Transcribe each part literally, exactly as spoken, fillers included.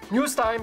News time!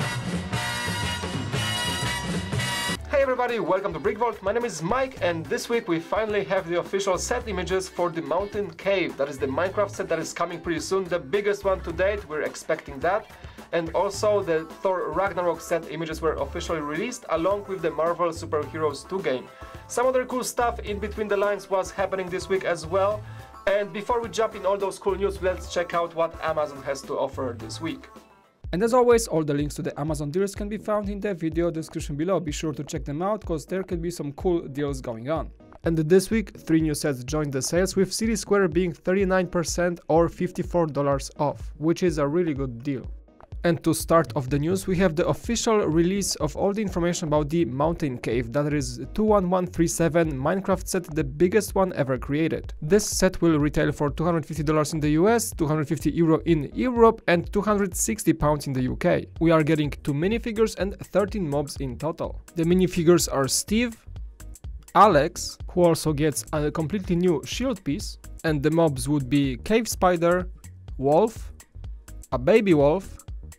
Hey everybody, welcome to BrickVault. My name is Mike, and this week we finally have the official set images for the Mountain Cave. That is the Minecraft set that is coming pretty soon, the biggest one to date, we're expecting that. And also the Thor Ragnarok set images were officially released along with the Marvel Super Heroes two game. Some other cool stuff in between the lines was happening this week as well. And before we jump in all those cool news, let's check out what Amazon has to offer this week. And as always, all the links to the Amazon deals can be found in the video description below. Be sure to check them out, cause there can be some cool deals going on. And this week, three new sets joined the sales, with City Square being thirty-nine percent or fifty-four dollars off, which is a really good deal. And to start off the news, we have the official release of all the information about the Mountain Cave, that is two one one three seven Minecraft set, the biggest one ever created. This set will retail for two hundred fifty dollars in the U S, two hundred fifty euro in Europe and two hundred sixty pounds in the U K. We are getting two minifigures and thirteen mobs in total. The minifigures are Steve, Alex, who also gets a completely new shield piece, and the mobs would be Cave Spider, Wolf, a baby wolf,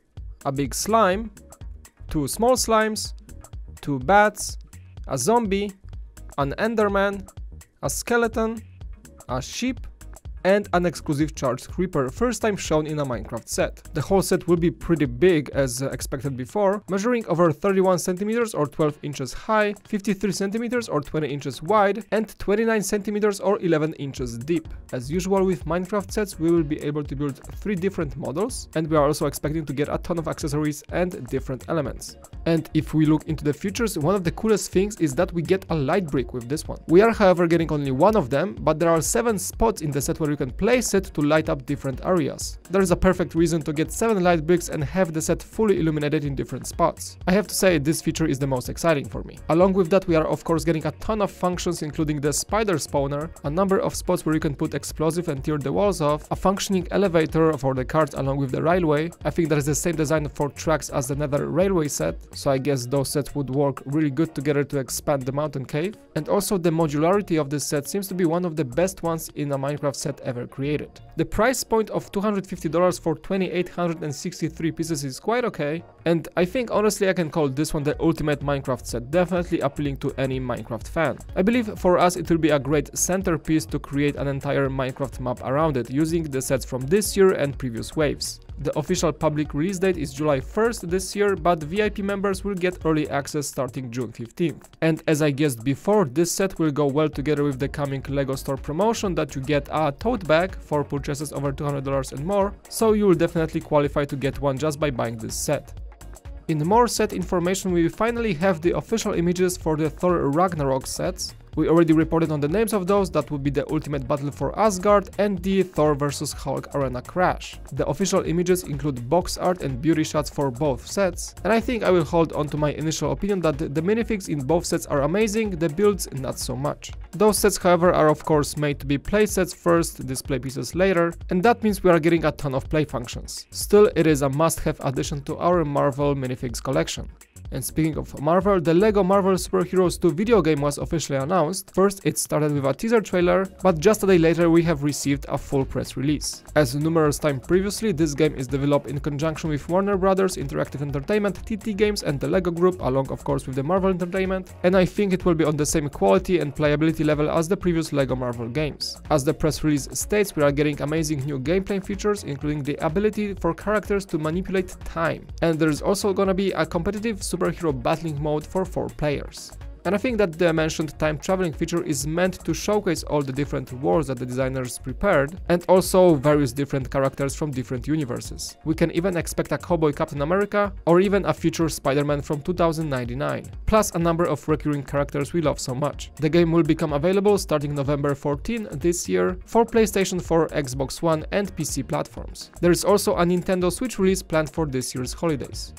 a big slime, two small slimes, two bats, a zombie, an enderman, a skeleton, a sheep, and an exclusive charged creeper, first time shown in a Minecraft set. The whole set will be pretty big as uh, expected before, measuring over thirty-one centimeters or twelve inches high, fifty-three centimeters or twenty inches wide, and twenty-nine centimeters or eleven inches deep. As usual with Minecraft sets, we will be able to build three different models, and we are also expecting to get a ton of accessories and different elements. And if we look into the features, one of the coolest things is that we get a light brick with this one. We are however getting only one of them, but there are seven spots in the set where you can place it to light up different areas. There is a perfect reason to get seven light bricks and have the set fully illuminated in different spots. I have to say, this feature is the most exciting for me. Along with that, we are of course getting a ton of functions, including the spider spawner, a number of spots where you can put explosive and tear the walls off, a functioning elevator for the carts along with the railway. I think that is the same design for tracks as the Nether railway set, so I guess those sets would work really good together to expand the Mountain Cave. And also the modularity of this set seems to be one of the best ones in a Minecraft set ever created. The price point of two hundred fifty dollars for two thousand eight hundred sixty-three pieces is quite okay, and I think honestly I can call this one the ultimate Minecraft set, definitely appealing to any Minecraft fan. I believe for us it will be a great centerpiece to create an entire Minecraft map around it, using the sets from this year and previous waves. The official public release date is July first this year, but V I P members will get early access starting June fifteenth. And as I guessed before, this set will go well together with the coming LEGO store promotion that you get a tote bag for purchases over two hundred dollars and more, so you will definitely qualify to get one just by buying this set. In more set information, we finally have the official images for the Thor Ragnarok sets. We already reported on the names of those, that would be the Ultimate Battle for Asgard and the Thor versus. Hulk Arena Crash. The official images include box art and beauty shots for both sets, and I think I will hold on to my initial opinion that the minifigs in both sets are amazing, the builds not so much. Those sets however are of course made to be play sets first, display pieces later, and that means we are getting a ton of play functions. Still, it is a must-have addition to our Marvel minifigs collection. And speaking of Marvel, the LEGO Marvel Super Heroes two video game was officially announced. First it started with a teaser trailer, but just a day later we have received a full press release. As numerous times previously, this game is developed in conjunction with Warner Brothers Interactive Entertainment, T T Games and the LEGO Group, along of course with the Marvel Entertainment, and I think it will be on the same quality and playability level as the previous LEGO Marvel games. As the press release states, we are getting amazing new gameplay features, including the ability for characters to manipulate time, and there is also gonna be a competitive superhero battling mode for four players. And I think that the mentioned time traveling feature is meant to showcase all the different worlds that the designers prepared, and also various different characters from different universes. We can even expect a cowboy Captain America, or even a future Spider-Man from two thousand ninety-nine, plus a number of recurring characters we love so much. The game will become available starting November fourteenth this year for PlayStation four, Xbox One and P C platforms. There is also a Nintendo Switch release planned for this year's holidays.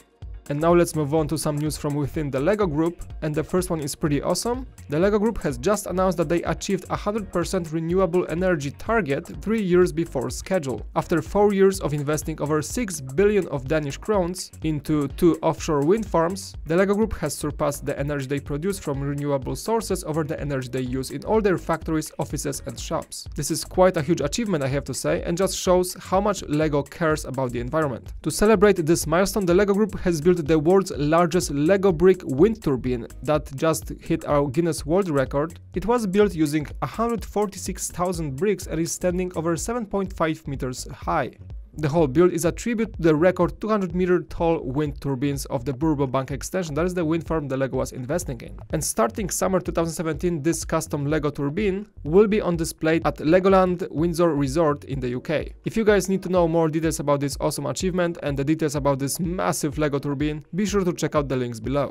And now let's move on to some news from within the LEGO Group, and the first one is pretty awesome. The LEGO Group has just announced that they achieved a one hundred percent renewable energy target three years before schedule. After four years of investing over six billion of Danish crowns into two offshore wind farms, the LEGO Group has surpassed the energy they produce from renewable sources over the energy they use in all their factories, offices and shops. This is quite a huge achievement, I have to say, and just shows how much LEGO cares about the environment. To celebrate this milestone, the LEGO Group has built the world's largest LEGO brick wind turbine that just hit our Guinness World Record. It was built using one hundred forty-six thousand bricks and is standing over seven point five meters high. The whole build is a tribute to the record two hundred meter tall wind turbines of the Burbo Bank extension, that is the wind farm the LEGO was investing in. And starting summer two thousand seventeen, this custom LEGO turbine will be on display at Legoland Windsor Resort in the U K. If you guys need to know more details about this awesome achievement and the details about this massive LEGO turbine, be sure to check out the links below.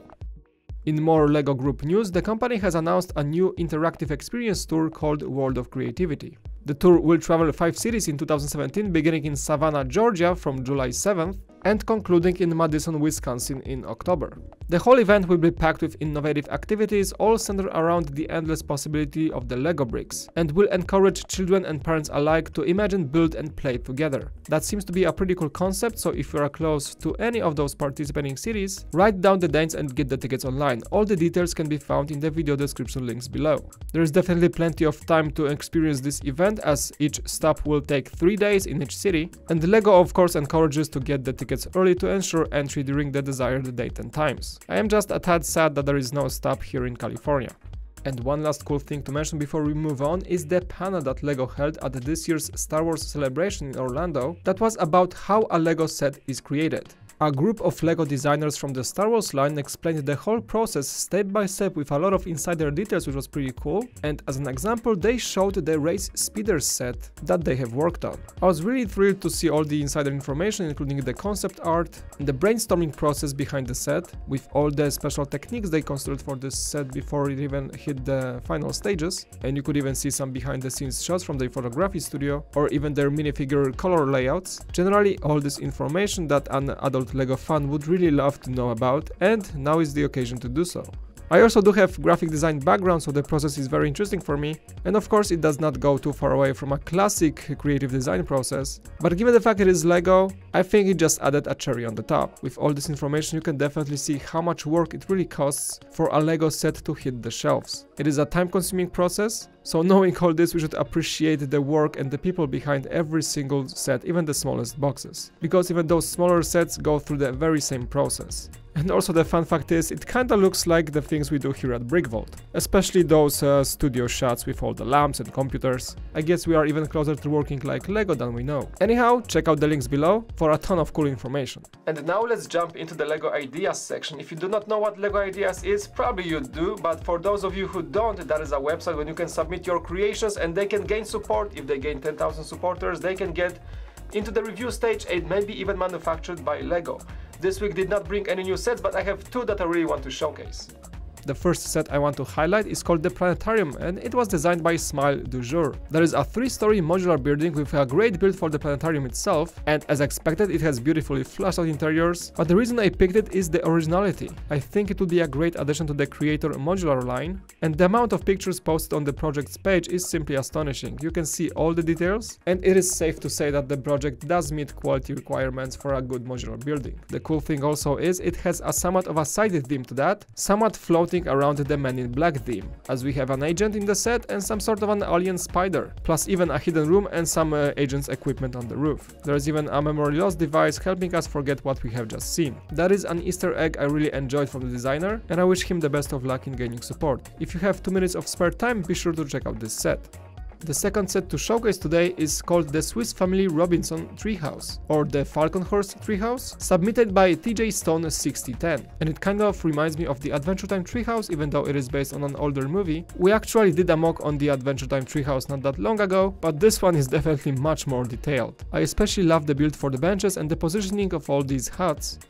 In more LEGO Group news, the company has announced a new interactive experience tour called World of Creativity. The tour will travel five cities in two thousand seventeen, beginning in Savannah, Georgia from July seventh and concluding in Madison, Wisconsin in October. The whole event will be packed with innovative activities, all centered around the endless possibility of the LEGO bricks, and will encourage children and parents alike to imagine, build and play together. That seems to be a pretty cool concept, so if you are close to any of those participating cities, write down the dates and get the tickets online. All the details can be found in the video description links below. There is definitely plenty of time to experience this event, as each stop will take three days in each city, and the LEGO of course encourages to get the tickets early to ensure entry during the desired date and times. I am just a tad sad that there is no stop here in California. And one last cool thing to mention before we move on is the panel that LEGO held at this year's Star Wars celebration in Orlando that was about how a LEGO set is created. A group of LEGO designers from the Star Wars line explained the whole process step by step with a lot of insider details, which was pretty cool, and as an example they showed the race speeders set that they have worked on. I was really thrilled to see all the insider information, including the concept art and the brainstorming process behind the set, with all the special techniques they considered for this set before it even hit the final stages, and you could even see some behind the scenes shots from their photography studio or even their minifigure color layouts. Generally all this information that an adult LEGO fan would really love to know about, and now is the occasion to do so. I also do have graphic design background, so the process is very interesting for me, and of course it does not go too far away from a classic creative design process, but given the fact it is LEGO, I think it just added a cherry on the top. With all this information you can definitely see how much work it really costs for a LEGO set to hit the shelves. It is a time-consuming process, so knowing all this we should appreciate the work and the people behind every single set, even the smallest boxes, because even those smaller sets go through the very same process. And also the fun fact is, it kinda looks like the things we do here at BrickVault, especially those uh, studio shots with all the lamps and computers. I guess we are even closer to working like LEGO than we know. Anyhow, check out the links below for a ton of cool information. And now let's jump into the LEGO Ideas section. If you do not know what LEGO Ideas is, probably you do, but for those of you who don't, that is a website where you can submit your creations and they can gain support. If they gain ten thousand supporters, they can get into the review stage and maybe even manufactured by LEGO. This week did not bring any new sets, but I have two that I really want to showcase. The first set I want to highlight is called the Planetarium, and it was designed by Smile du Jour. There is a three-story modular building with a great build for the planetarium itself, and as expected it has beautifully flashed out interiors, but the reason I picked it is the originality. I think it would be a great addition to the Creator modular line, and the amount of pictures posted on the project's page is simply astonishing. You can see all the details, and it is safe to say that the project does meet quality requirements for a good modular building. The cool thing also is it has a somewhat of a sided theme to that, somewhat floating around the Men in Black theme, as we have an agent in the set and some sort of an alien spider, plus even a hidden room and some uh, agent's equipment on the roof. There is even a memory loss device helping us forget what we have just seen. That is an Easter egg I really enjoyed from the designer, and I wish him the best of luck in gaining support. If you have two minutes of spare time, be sure to check out this set. The second set to showcase today is called the Swiss Family Robinson Treehouse, or the Falconhurst Treehouse, submitted by T J Stone sixty ten, and it kind of reminds me of the Adventure Time Treehouse, even though it is based on an older movie. We actually did a mock on the Adventure Time Treehouse not that long ago, but this one is definitely much more detailed. I especially love the build for the benches and the positioning of all these huts,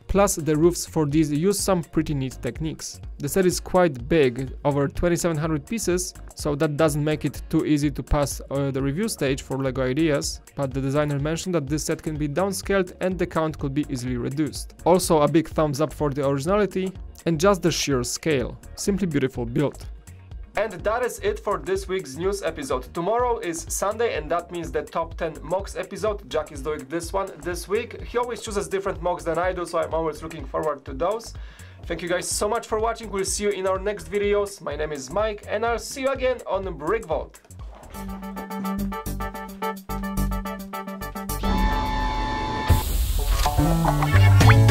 Plus, the roofs for these use some pretty neat techniques. The set is quite big, over twenty-seven hundred pieces, so that doesn't make it too easy to pass uh, the review stage for LEGO Ideas, but the designer mentioned that this set can be downscaled and the count could be easily reduced. Also, a big thumbs up for the originality and just the sheer scale. Simply beautiful build. And that is it for this week's news episode. Tomorrow is Sunday and that means the top ten mocks episode. Jack is doing this one this week. He always chooses different mocks than I do, so I'm always looking forward to those. Thank you guys so much for watching. We'll see you in our next videos. My name is Mike and I'll see you again on BrickVault. We'll be right back.